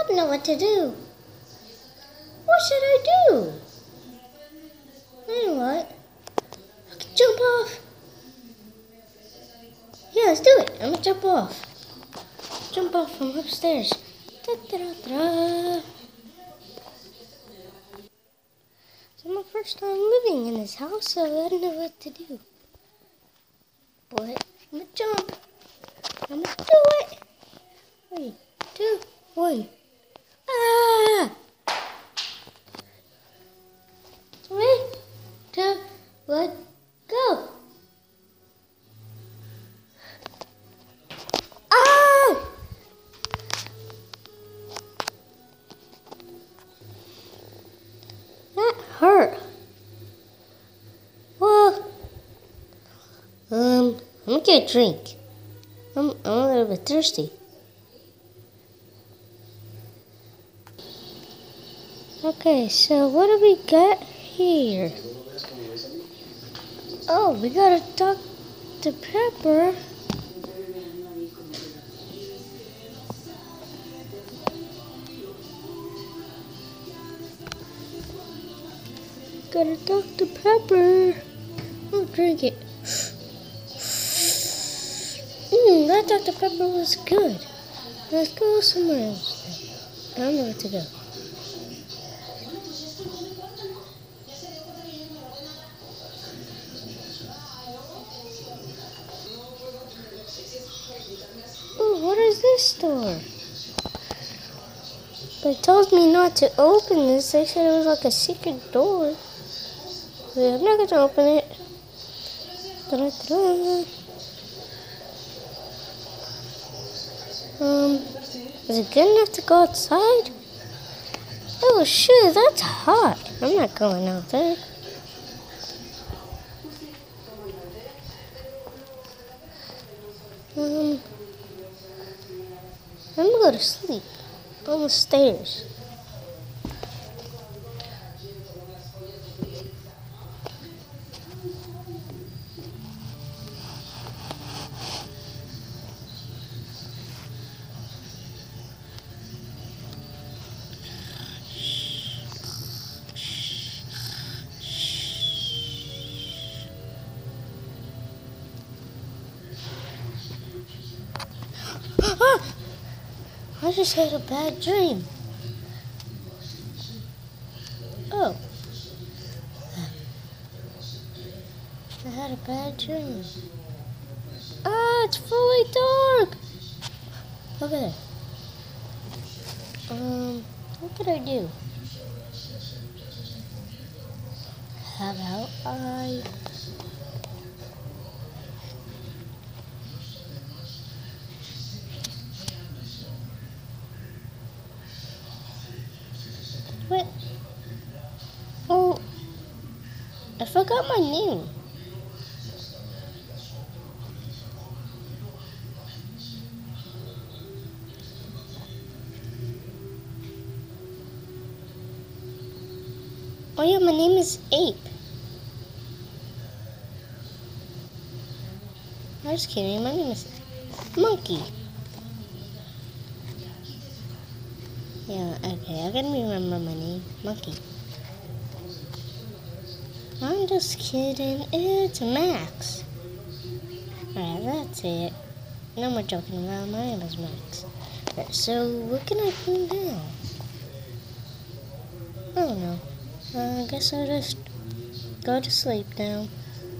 don't know what to do. What should I do? You know what? I can jump off. Yeah, let's do it. I'm gonna jump off. Jump off from upstairs. Da-da-da-da. It's my first time living in this house, so I don't know what to do. But I'm gonna jump. I'm gonna do it. 3, 2, 1. Ah! 3, 2, 1, go! Ah! That hurt. Well, I'm gonna get a drink. I'm a little bit thirsty. Okay, so what do we got here? Oh, we got a Dr. Pepper. Got a Dr. Pepper. I'll drink it. That Dr. Pepper was good. Let's go somewhere else. I don't know where to go. Oh, what is this door? They told me not to open this. They said it was like a secret door. But I'm not going to open it. Da-da-da-da. Is it good enough to go outside? Oh, shoot, that's hot. I'm not going out there. I'm gonna go to sleep on the stairs. I just had a bad dream. Oh. I had a bad dream. Ah, it's fully dark. Look at it. What could I do? How about I... What? Oh, I forgot my name. Oh yeah, my name is Ape. I'm just kidding, my name is Monkey. Yeah, okay, I can remember my name, Monkey. I'm just kidding, it's Max. Alright, that's it. No more joking around, my name is Max. Alright, so what can I do now? I don't know. I guess I'll just go to sleep now.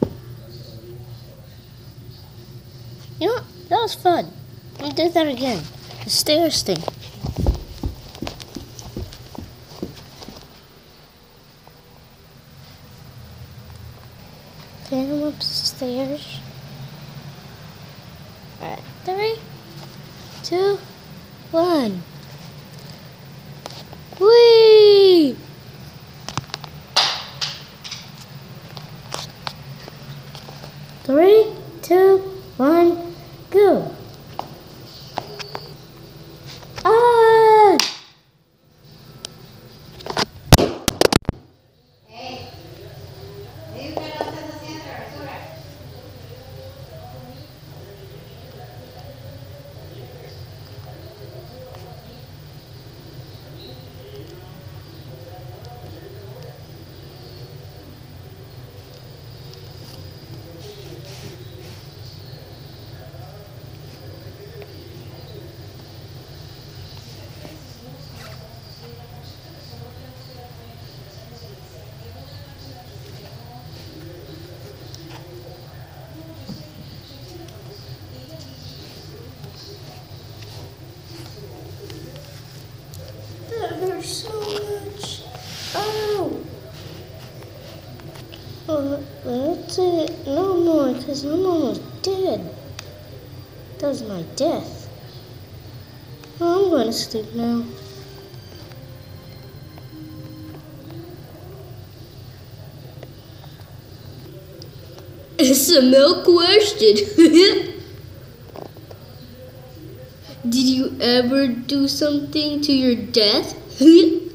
You know what? That was fun. I'll do that again. The stairs thing. Okay, I'm upstairs. Alright, 3, 2, 1. Whee! Three, 2, 1, go! Ah! so much. Oh. Well, that's it. No more, because I'm almost dead. That was my death. Oh, I'm going to sleep now. SML question. Did you ever do something to your death?